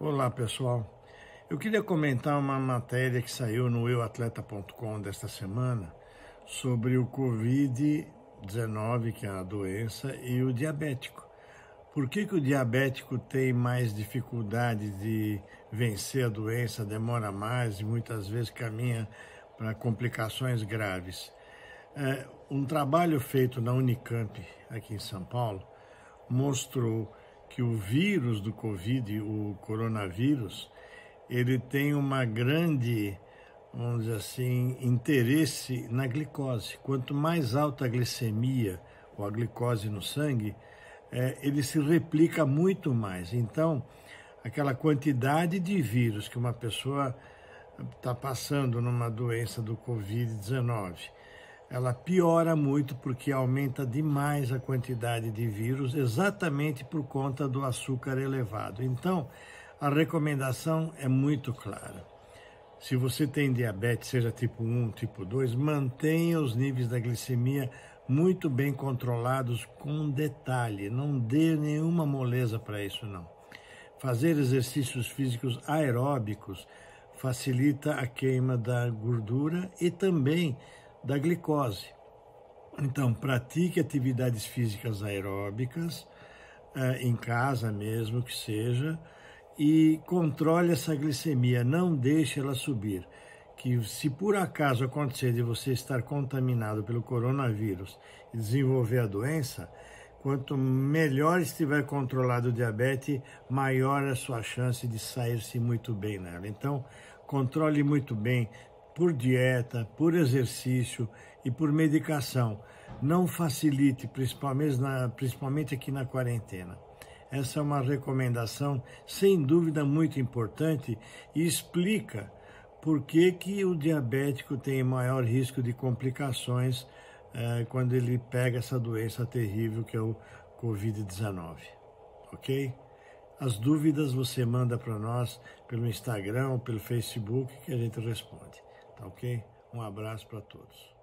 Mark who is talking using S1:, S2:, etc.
S1: Olá, pessoal. Eu queria comentar uma matéria que saiu no euatleta.com desta semana sobre o Covid-19, que é a doença, e o diabético. Por que o diabético tem mais dificuldade de vencer a doença, demora mais e muitas vezes caminha para complicações graves? Um trabalho feito na Unicamp, aqui em São Paulo, mostrou que o vírus do Covid, o coronavírus, ele tem uma grande, vamos dizer assim, interesse na glicose. Quanto mais alta a glicemia ou a glicose no sangue, ele se replica muito mais. Então, aquela quantidade de vírus que uma pessoa está passando numa doença do Covid-19, ela piora muito porque aumenta demais a quantidade de vírus, exatamente por conta do açúcar elevado. Então, a recomendação é muito clara. Se você tem diabetes, seja tipo 1, tipo 2, mantenha os níveis da glicemia muito bem controlados com detalhe. Não dê nenhuma moleza para isso, não. Fazer exercícios físicos aeróbicos facilita a queima da gordura e também da glicose. Então, pratique atividades físicas aeróbicas, em casa mesmo que seja, e controle essa glicemia, não deixe ela subir. Que se por acaso acontecer de você estar contaminado pelo coronavírus e desenvolver a doença, quanto melhor estiver controlado o diabetes, maior a sua chance de sair-se muito bem nela. Então, controle muito bem por dieta, por exercício e por medicação. Não facilite, principalmente aqui na quarentena. Essa é uma recomendação, sem dúvida, muito importante e explica por que o diabético tem maior risco de complicações quando ele pega essa doença terrível que é o Covid-19, ok? As dúvidas você manda para nós pelo Instagram ou pelo Facebook que a gente responde, tá ok? Um abraço para todos.